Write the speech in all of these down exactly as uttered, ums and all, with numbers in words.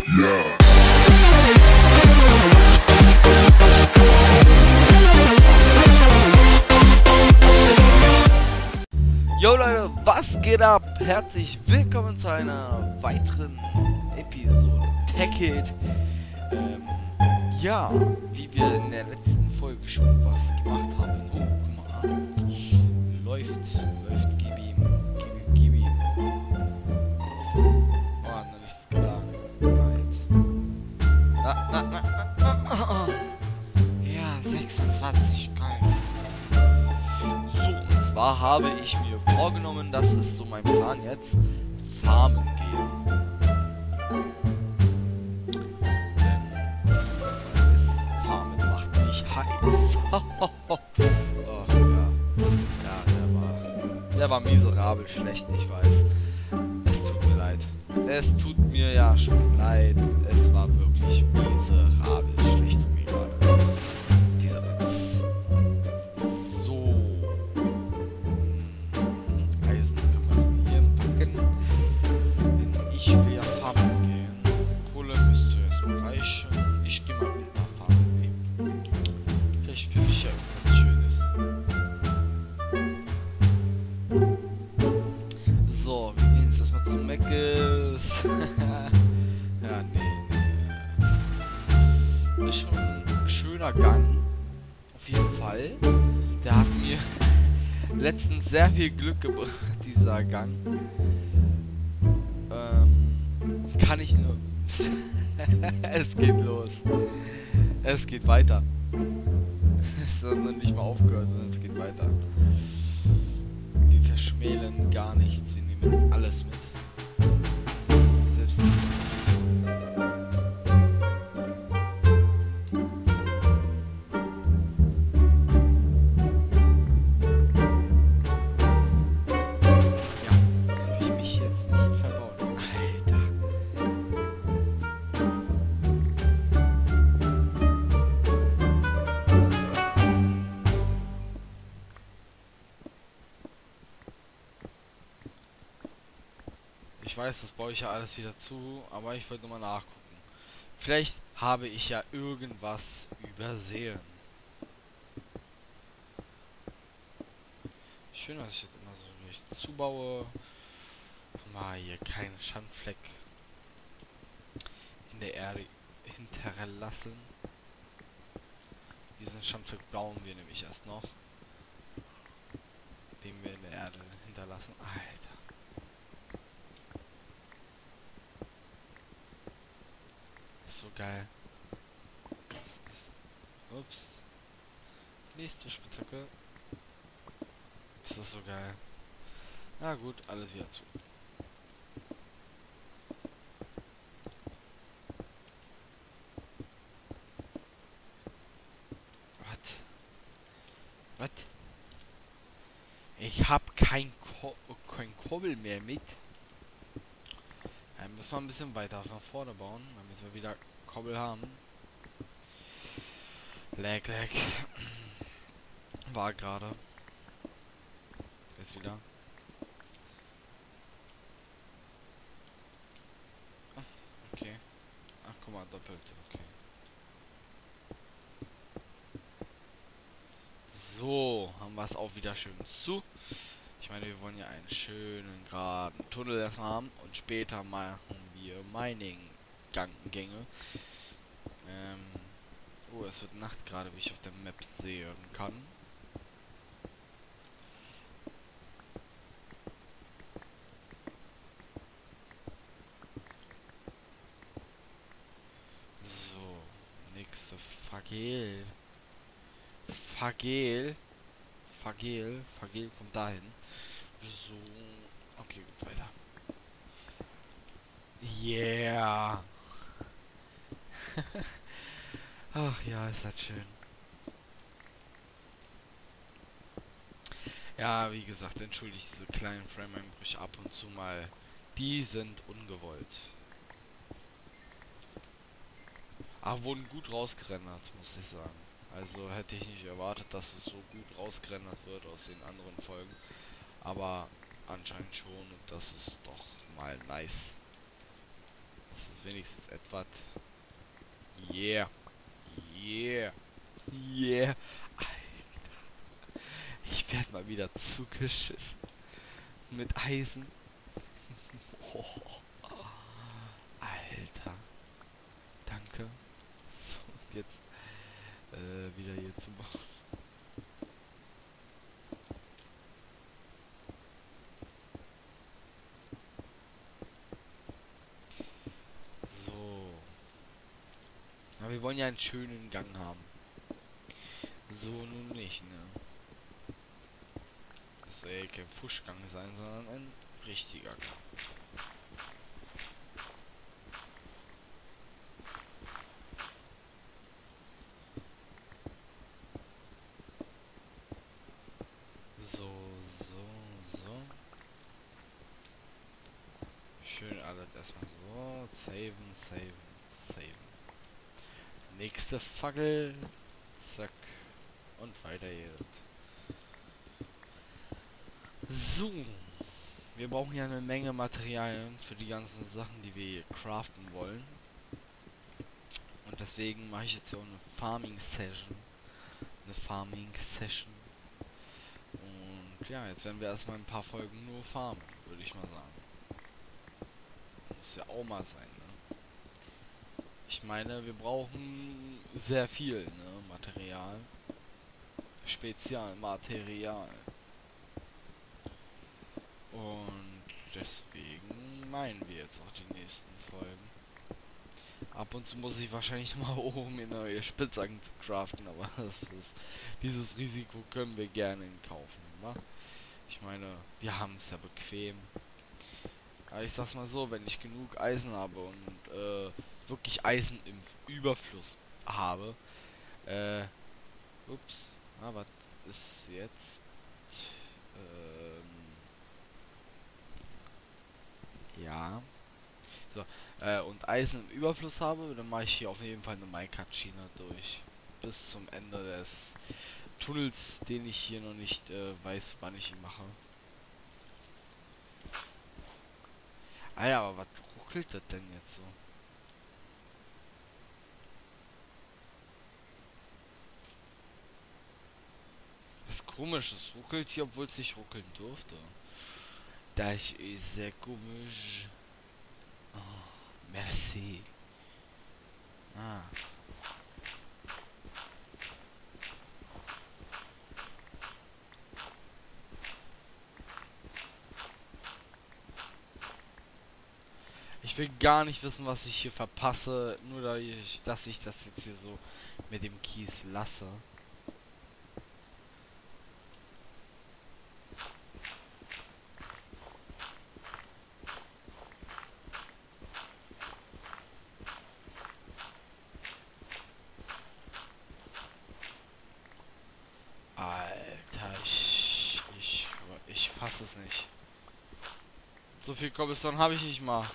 Yeah. Yo Leute, was geht ab? Herzlich willkommen zu einer weiteren Episode Techit. Ähm, ja, wie wir in der letzten Folge schon was gemacht haben. Oh, guck mal an. Läuft, läuft, gib ihm, gib ihm, gib ihm. Oh, hat noch nichts getan. Right. Na, na, na, na, na, na. Ja, sechsundzwanzig, geil. So, und zwar habe ich mir vorgenommen, das ist so mein Plan jetzt, farmen gehen. Denn, weiß, farmen macht mich heiß. Oh, ja. Ja, der war, der war miserabel schlecht, ich weiß. Es tut mir leid. Es tut mir ja schon leid. Es war wirklich miserabel schlecht von mir gerade. Dieser Witz. So. Eisen kann man es mir hier packen. Denn ich will ja farmen gehen. Kohle müsste erstmal reichen. Ich gehe mal mit einer Farbe nehmen. Vielleicht finde ich ja irgendwas Schönes. So, wir gehen jetzt erstmal zu Meckes. Ja, nee, nee. Ist schon ein schöner Gang. Auf jeden Fall. Der hat mir letztens sehr viel Glück gebracht, dieser Gang. Ähm, kann ich nur... Es geht los. Es geht weiter. Es hat noch nicht mal aufgehört, sondern es geht weiter. Wir verschmälen gar nichts. Wir nehmen alles mit. Selbst... Ich weiß, das baue ich ja alles wieder zu, aber ich wollte nur mal nachgucken. Vielleicht habe ich ja irgendwas übersehen. Schön, dass ich jetzt immer so durch zubaue. Mal hier keinen Schandfleck in der Erde hinterlassen. Diesen Schandfleck bauen wir nämlich erst noch. Den wir in der Erde hinterlassen. Alter. So geil. Ups. Nächste Spitzhacke. Das ist so geil. Na gut, alles wieder zu. Was? Was? Ich hab kein Ko kein Kobbel mehr mit. Dann müssen wir ein bisschen weiter nach vorne bauen, damit wir wieder Kobbel haben. Lag, lag. War gerade. Jetzt wieder. Ah, okay. Ach, guck mal, doppelt. Okay. So, haben wir es auch wieder schön zu. Ich meine, wir wollen ja einen schönen geraden Tunnel erstmal haben und später machen wir Mining-Gänge. Ähm, oh, es wird Nacht gerade, wie ich auf der Map sehen kann. So, nächste Fagel. Fagel. Fagel. Fagel kommt dahin. So, okay, gut, weiter. Yeah. Ach ja, ist das schön. Ja, wie gesagt, entschuldigt diese kleinen Frame-Einbrüche ab und zu mal. Die sind ungewollt. Aber wurden gut rausgerendert, muss ich sagen. Also hätte ich nicht erwartet, dass es so gut rausgerendert wird aus den anderen Folgen. Aber anscheinend schon, und das ist doch mal nice. Das ist ist wenigstens etwas. Yeah. Yeah. Yeah. Alter. Ich werde mal wieder zugeschissen. Mit Eisen. Oh. Alter. Danke. So, und jetzt äh, wieder hier zu machen. So. Na, wir wollen ja einen schönen Gang haben. So nun nicht, ne? Das soll ja kein Fuschgang sein, sondern ein richtiger Gang. So, so, so. Schön alles erstmal so. Saven, saven, saven. Nächste Fackel. Zack. Und weiter jetzt. So. Wir brauchen ja eine Menge Materialien für die ganzen Sachen, die wir hier craften wollen. Und deswegen mache ich jetzt hier auch eine Farming Session. Eine Farming Session. Und ja, jetzt werden wir erstmal ein paar Folgen nur farmen, würde ich mal sagen. Muss ja auch mal sein, ne? Ich meine, wir brauchen sehr viel, ne? Material. Spezialmaterial. Und deswegen meinen wir jetzt auch die nächsten Folgen. Ab und zu muss ich wahrscheinlich mal oben in neue Spitzhacken zu craften, aber das ist, dieses Risiko können wir gerne in Kauf nehmen, wa? Ich meine, wir haben es ja bequem. Aber ich sag's mal so, wenn ich genug Eisen habe und äh, wirklich Eisen im Überfluss habe, äh, ups, ah, was ist jetzt, ähm, ja, so, äh, und Eisen im Überfluss habe, dann mache ich hier auf jeden Fall eine Minecart-Schiene durch. Bis zum Ende des Tunnels, den ich hier noch nicht äh, weiß, wann ich ihn mache. Ah ja, aber was ruckelt das denn jetzt so? Was komisches ruckelt hier, obwohl es nicht ruckeln durfte. Das ist sehr komisch. Oh, merci. Ah. Ich will gar nicht wissen, was ich hier verpasse, nur da ich, dass ich das jetzt hier so mit dem Kies lasse. Alter, ich, ich, ich fasse es nicht. So viel Cobblestone habe ich nicht mal.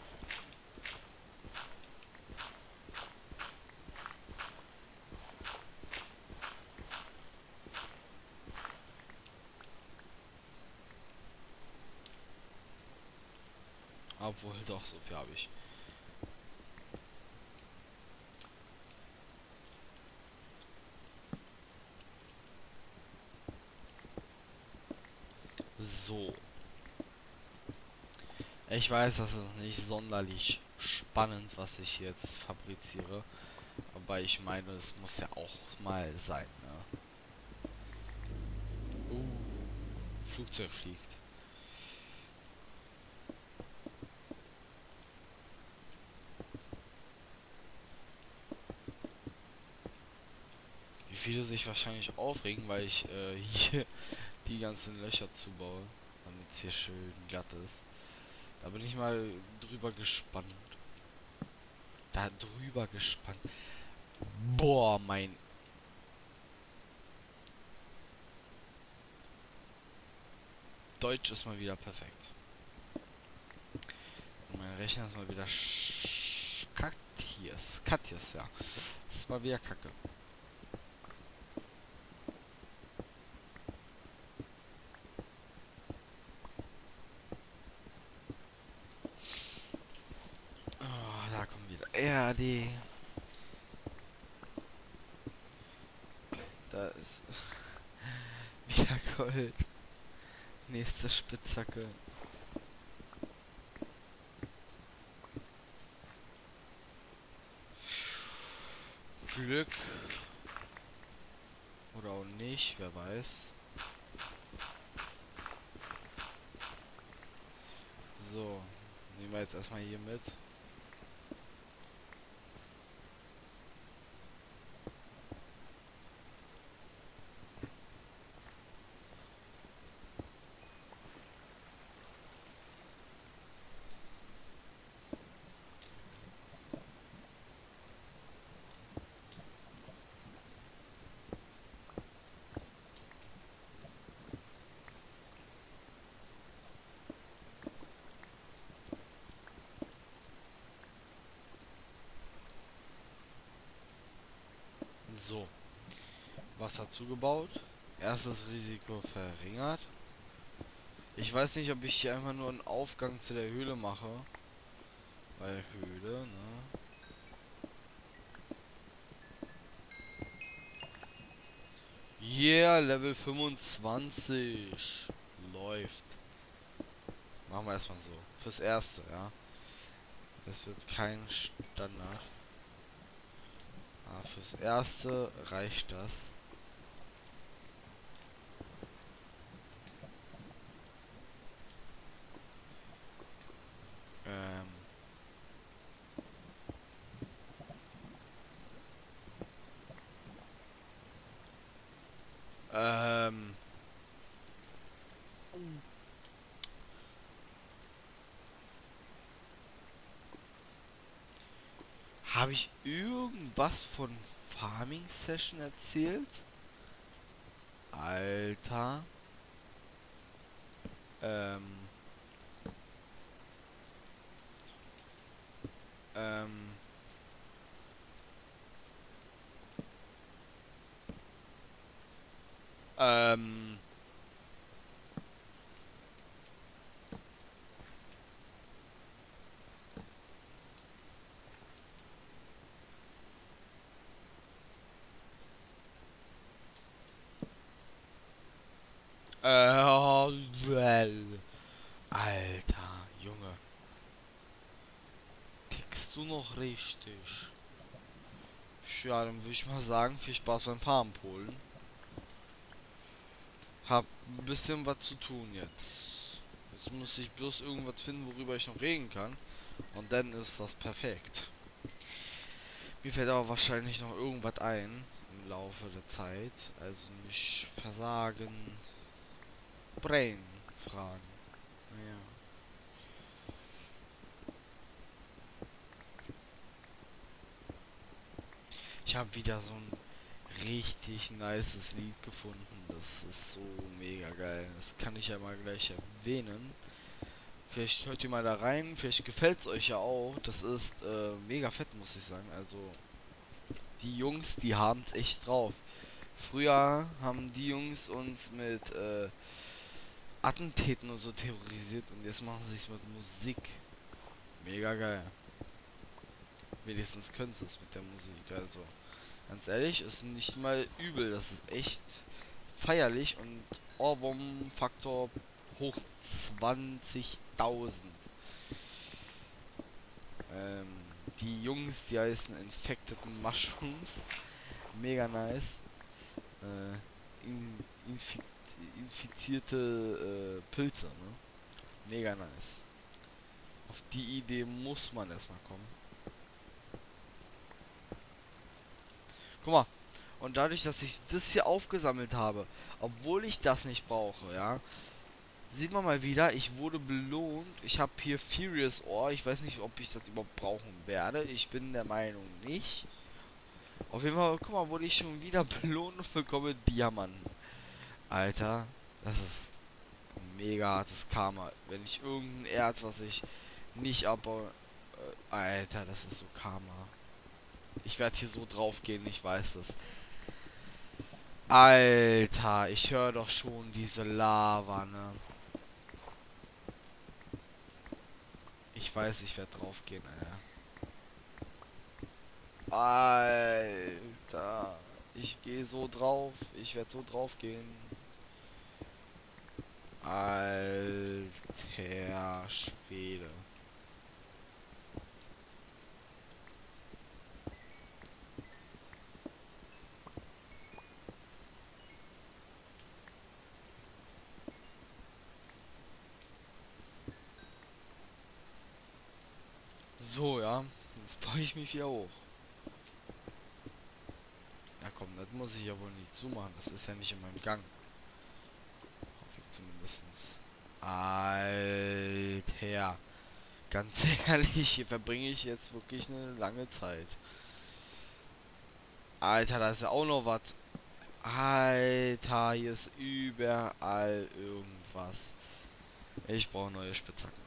Obwohl, doch, so viel habe ich. So. Ich weiß, das ist nicht sonderlich spannend, was ich jetzt fabriziere. Aber ich meine, es muss ja auch mal sein, ne? Uh, Flugzeug fliegt. Wie viele sich wahrscheinlich aufregen, weil ich äh, hier die ganzen Löcher zubaue, damit es hier schön glatt ist. Da bin ich mal drüber gespannt. Da drüber gespannt. Boah, mein... Deutsch ist mal wieder perfekt. Und mein Rechner ist mal wieder Katjes. Katjes, ja. Das ist mal wieder Kacke. Ja, die... Da ist... wieder Gold. Nächste Spitzhacke. Glück. Oder auch nicht, wer weiß. So. Nehmen wir jetzt erstmal hier mit. So. Wasser zugebaut. Erstes Risiko verringert. Ich weiß nicht, ob ich hier einfach nur einen Aufgang zu der Höhle mache. Weil Höhle, ne? Yeah, Level fünfundzwanzig. Läuft. Machen wir erstmal so. Fürs Erste, ja. Das wird kein Standard. Aber fürs Erste reicht das. Ähm. Ähm. Habe ich irgendwas von Farming Session erzählt? Alter. Ähm. Ähm. Ähm. Äh, well. Alter, Junge. Tickst du noch richtig? Ja, dann würde ich mal sagen, viel Spaß beim Farmen, Polen. Hab ein bisschen was zu tun jetzt. Jetzt muss ich bloß irgendwas finden, worüber ich noch reden kann. Und dann ist das perfekt. Mir fällt aber wahrscheinlich noch irgendwas ein im Laufe der Zeit. Also nicht versagen. Brain fragen. Ja. Ich habe wieder so ein richtig nices Lied gefunden. Das ist so mega geil. Das kann ich ja mal gleich erwähnen. Vielleicht hört ihr mal da rein. Vielleicht gefällt es euch ja auch. Das ist äh, mega fett, muss ich sagen. Also die Jungs, die haben es echt drauf. Früher haben die Jungs uns mit äh, Attentäten und so terrorisiert und jetzt machen sie es mit Musik. Mega geil. Wenigstens können sie es mit der Musik. Also ganz ehrlich, ist nicht mal übel. Das ist echt feierlich und Ohrwurm-Faktor hoch zwanzigtausend. Ähm, die Jungs, die heißen Infected Mushrooms. Mega nice. Äh, in, infi infizierte äh, Pilze, ne? Mega nice. Auf die Idee muss man erstmal kommen. Guck mal. Und dadurch, dass ich das hier aufgesammelt habe, obwohl ich das nicht brauche, ja, sieht man mal wieder, ich wurde belohnt. Ich habe hier Furious Ore. Ich weiß nicht, ob ich das überhaupt brauchen werde. Ich bin der Meinung nicht. Auf jeden Fall, guck mal, wurde ich schon wieder belohnt und bekomme Diamanten. Alter, das ist ein mega hartes Karma. Wenn ich irgendein Erz, was ich nicht abbaue. Äh, Alter, das ist so Karma. Ich werde hier so drauf gehen, ich weiß es. Alter, ich höre doch schon diese Lava, ne? Ich weiß, ich werde drauf gehen, Alter. Alter. Ich gehe so drauf. Ich werde so drauf gehen. Alter Schwede. So, ja. Jetzt baue ich mich hier hoch. Ja komm, das muss ich ja wohl nicht zumachen. Das ist ja nicht in meinem Gang. Hoffe ich zumindest. Alter. Ganz ehrlich, hier verbringe ich jetzt wirklich eine lange Zeit. Alter, da ist ja auch noch was. Alter, hier ist überall irgendwas. Ich brauche neue Spitzhacken.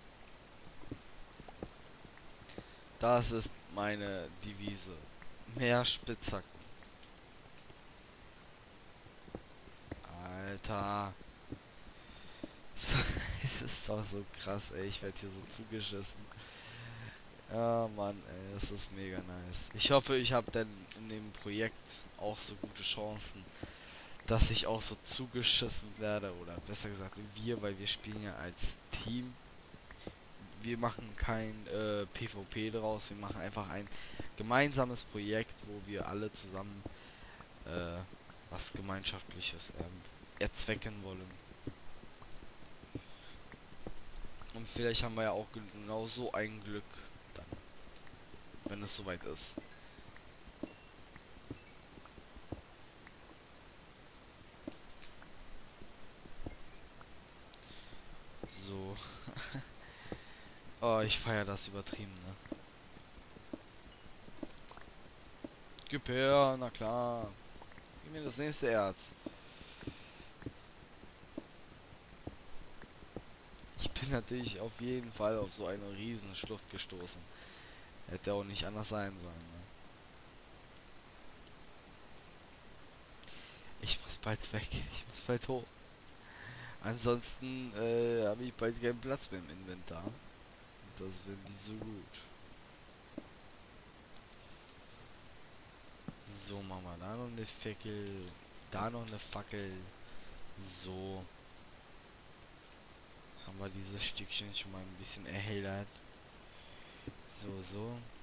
Das ist meine Devise. Mehr Spitzhacken. Alter. Das ist doch so krass, ey. Ich werde hier so zugeschissen. Ja, Mann, ey. Das ist mega nice. Ich hoffe, ich habe denn in dem Projekt auch so gute Chancen, dass ich auch so zugeschissen werde. Oder besser gesagt, wir, weil wir spielen ja als Team. Wir machen kein äh, PvP draus. Wir machen einfach ein gemeinsames Projekt, wo wir alle zusammen äh, was Gemeinschaftliches ähm, erzwecken wollen. Und vielleicht haben wir ja auch genau so ein Glück dann, wenn es soweit ist. So. Oh, ich feiere das übertrieben, ne? Gib her, na klar. Gib mir das nächste Erz. Ich bin natürlich auf jeden Fall auf so eine riesen Schlucht gestoßen. Hätte auch nicht anders sein sollen, ne? Ich muss bald weg. Ich muss bald hoch. Ansonsten äh, habe ich bald keinen Platz mehr im Inventar. Das wird nicht so gut. So, machen wir da noch eine Fackel. Da noch eine Fackel. So. Haben wir dieses Stückchen schon mal ein bisschen erhellert. So, so.